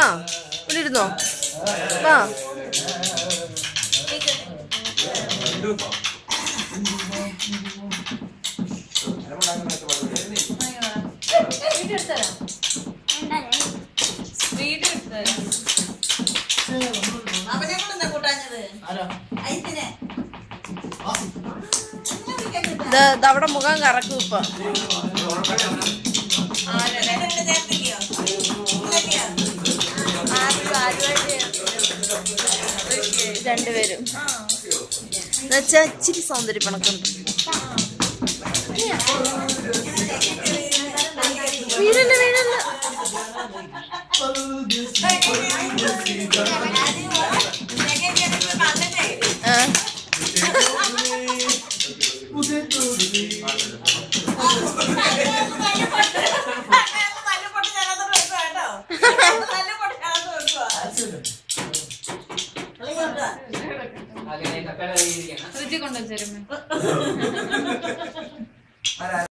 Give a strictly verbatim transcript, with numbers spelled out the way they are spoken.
ഇവിടെ ഇരുന്നോ? വാ. അവിടെ മുഖം കറക്കും ഇപ്പൊ. രണ്ടുപേരും എന്നുവെച്ചാ ഇച്ചിരി സൗന്ദര്യ പണക്കുണ്ട്. വീടല്ല വീടല്ല ഫ്രിഡ്ജ് കൊണ്ടുവച്ചേരുമേ.